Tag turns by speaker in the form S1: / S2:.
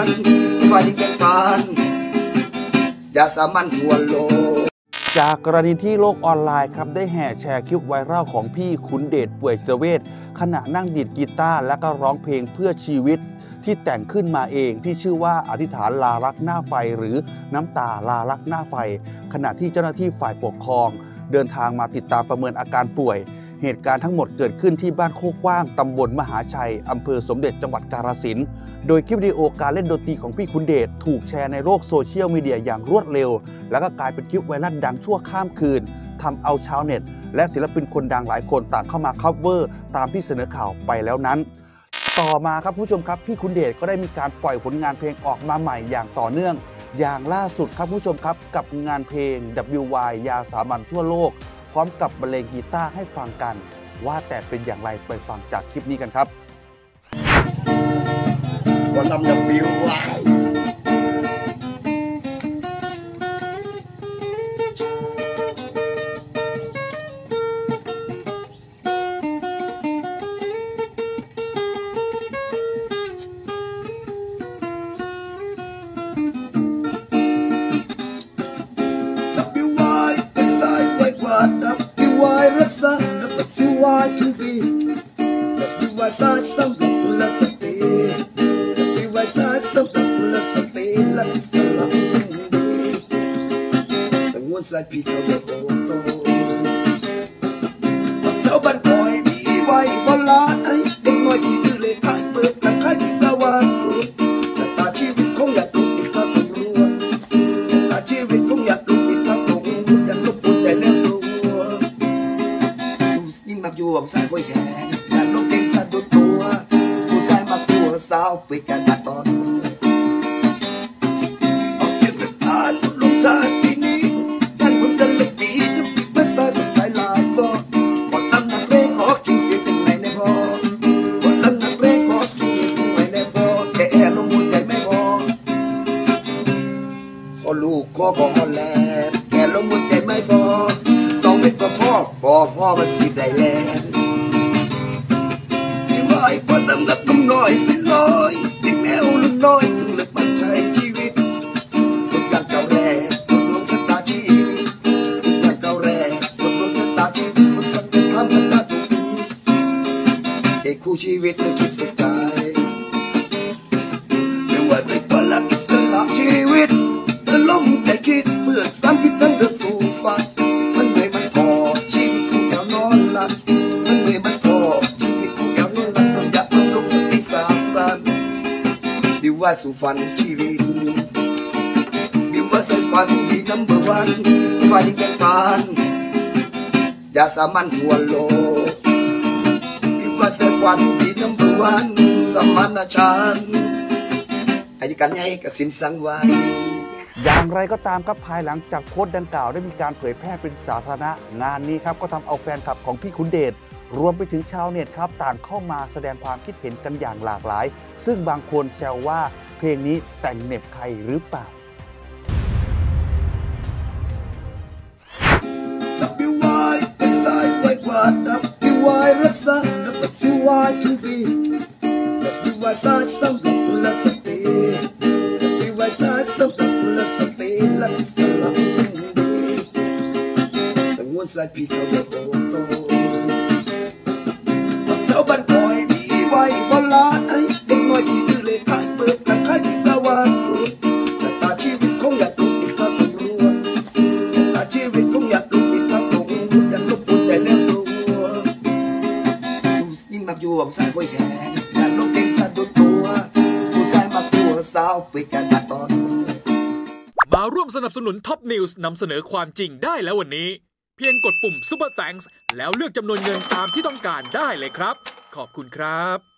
S1: ฝ่ายหญิงแบ่งปันยาสามัญทั่วโลก
S2: จากกรณีที่โลกออนไลน์ครับได้แห่แชร์คลิปไวรัลของพี่ขุนเดชป่วยจิตเวชขณะนั่งดีดกีตาร์และก็ร้องเพลงเพื่อชีวิตที่แต่งขึ้นมาเองที่ชื่อว่าอธิษฐานลารักหน้าไฟหรือน้ำตาลารักหน้าไฟขณะที่เจ้าหน้าที่ฝ่ายปกครองเดินทางมาติดตามประเมินอาการป่วยเหตุการณ์ทั้งหมดเกิดขึ้นที่บ้านโคกว้างตำบลมหาชัยอำเภอสมเด็จจังหวัดกาฬสินธุ์โดยคลิปวิดีโอการเล่นดนตรีของพี่ขุนเดชถูกแชร์ในโลกโซเชียลมีเดียอย่างรวดเร็วแล้วก็กลายเป็นคลิปไวรัลดังชั่วข้ามคืนทำเอาชาวเน็ตและศิลปินคนดังหลายคนต่างเข้ามาคัฟเวอร์ตามที่เสนอข่าวไปแล้วนั้นต่อมาครับผู้ชมครับพี่ขุนเดชก็ได้มีการปล่อยผลงานเพลงออกมาใหม่อย่างต่อเนื่องอย่างล่าสุดครับผู้ชมครับกับงานเพลง WY ยาสามัญทั่วโลกพร้อมกับบรรเลงกีตาร์ให้ฟังกันว่าแต่เป็นอย่างไรไปฟังจากคลิปนี้กันครับ
S1: วันนำWYรักษากับWY to be WY สายสัมผัสและสติWY สายสัมผัสและสติและสลับสิ่งดีสังวนสายพี่เขาจะโตโตเจ้าบ้านคอยมีไว้บนลาไอ้เด็กน้อยที่ดื้อเลยขายเปิดกันขายที่ตะวันสุดแต่ตาชีวิตคงอยากดูอีกครั้งต้องรู้แต่ตาชีวิตคงอยากดูอีกครั้งต้องรู้อยากลบปวดใจแน่สู้อยู่กับสายไว้แขนการลงเก่งสั่นตัวผู้ชายมาตัวสาวไปกันตัดตอนออกเทศกาลลูกชายปีนี้ท่านผมจะเลิกดีดูปีไม่ใส่แบบหลายบ่พอทำนักเร่งขอกินเสียงไหนในพอพอทำนักเร่งขอกินไหนในพอแค่ลงมือใจไม่พอพอลูกขอแลแค่ลงมือใจไม่พอ2 เม็ดก็พ่อมันสิได้แลที่ว่าไอ้พ่อทำกับนุ่มน้อยสิลอยที่แมวลุงน้อยถึงเลิกมันใช้ชีวิตทุกอย่างเก่าแร่ตกลงชะตาชีวิตทุกอย่างเก่าแร่ตกลงชะตาชีวิตคนสัตว์จะทำกันได้ทุกทีไอ้คู่ชีวิตเลยคิดสุดใจไม่ว่าสิบลักสละชีวิตจะล้มแต่คิดเมื่อซ้ำคิดทั้งเดือดสู่ฟ้ามันเหนื่อยมันพอชีวิตกูแนวนอนหลับมันเหนื่อยมันพอชีวิตกูแนวนอนหลับต้องอยากลงสติสามสันบิวว่าสู่ฝันชีวิตบิวว่าสู่ฝันที่number 1ฝ่ายหญิงแบ่งปันยาสามัญทั่วโลกบิวว่าสู่ฝันที่number 1สมานฉันท์อายุกันใหญ่กสินสังวาย
S2: อย่างไรก็ตามครับภายหลังจากโพสต์ดังกล่าวได้มีการเผยแพร่เป็นสาธารณะงานนี้ครับก็ทำเอาแฟนคลับของพี่ขุนเดชรวมไปถึงชาวเน็ตครับต่างเข้ามาแสดงความคิดเห็นกันอย่างหลากหลายซึ่งบางคนแซวว่าเพลงนี้แต่งเหน็บใครหรือเปล่า
S1: WY เป็นสายไว้กว่าWY รักษากับWY to be WY สายสัมผัสและสติWY สายสัมผัสและสติและสลับสิ่งดีสังวนสายพี่เขาจะโตโตเจ้าบ้านคอยมีไว้บนลาไอ้เด็กน้อยที่ดื้อเลยขายเปิดกันขายที่ตะวันสุดแต่ตาชีวิตคงอยากดูอีกครั้งต้องรู้แต่ตาชีวิตคงอยากดูอีกครั้งต้องรู้อยากลบปวดใจแน่สู้ยิ่งมักอยู่กับสายไว้แขนการลงเก่งสั่นตัวผู้ชายมาตัวสาวไปกันตัดตอน
S3: มาร่วมสนับสนุนท็อปนิวส์นำเสนอความจริงได้แล้ววันนี้เพียงกดปุ่ม Super Thanks แล้วเลือกจำนวนเงินตามที่ต้องการได้เลยครับขอบคุณครับ